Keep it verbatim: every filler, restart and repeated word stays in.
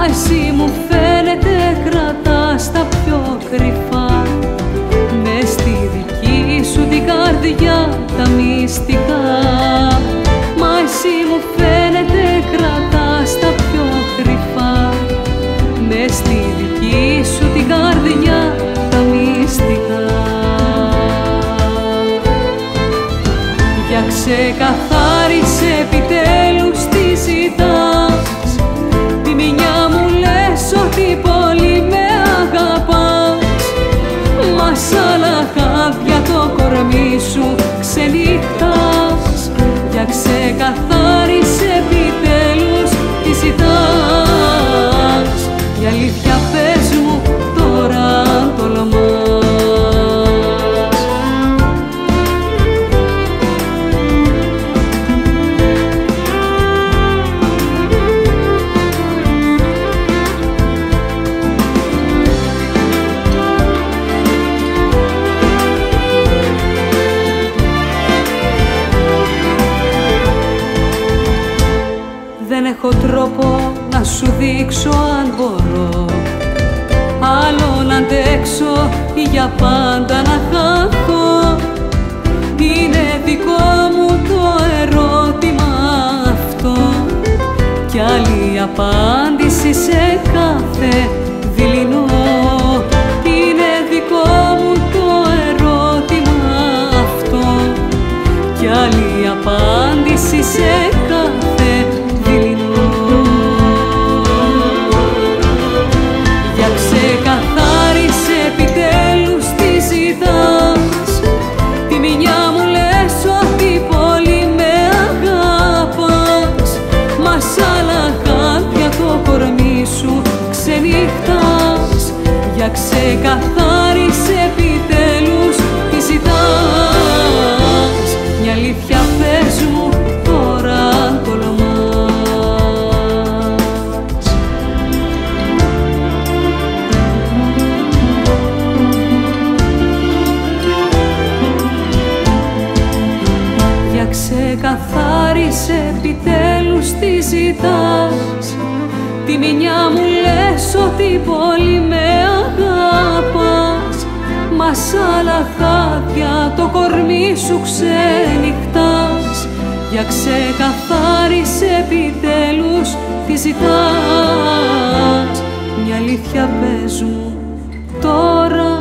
εσύ μου φαίνεται κρατάς τα πιο κρυφά, μες στη δική σου την καρδιά τα μυστικά. Μα εσύ μου φαίνεται κρατάς τα πιο κρυφά, μες στη δική σου την καρδιά τα μυστικά. Για ξεκαθάρισε επιτέλους τι ζητάς, τη μηνιά μου λες ότι πολύ με αγαπάς, μα σ' άλλα χάδια το κορμί σου ξενυχτάς. Για ξεκαθάρισε επιτέλους τι ζητάς, η αλήθεια πες μου τώρα αν τολμάς. Δεν έχω τρόπο να σου δείξω αν μπορώ άλλο να αντέξω ή για πάντα να χαθώ. Είναι δικό μου το ερώτημα αυτό κι άλλη απάντηση σε κάθε δειλινό. Είναι δικό μου το ερώτημα αυτό κι άλλη απάντηση σε κάθε δειλινό. Για ξεκαθάρισε επιτέλους τι ζητάς, τη μηνιά μου λες ότι πολύ με αγάπας, μα σ' άλλα χάδια το κορμί σου ξενυχτάς. Για ξεκαθάρισε επιτέλους τι ζητάς, μια αλήθεια πες μου τώρα αν τολμάς. Για ξεκαθάρισε επιτέλους τι ζητάς, τη μηνιά μου λες ότι πολύ με αγάπας, μα σ' άλλα χάδια το κορμί σου ξενυχτάς. Για ξεκαθάρισε επιτέλους τι ζητάς, μια αλήθεια πες μου τώρα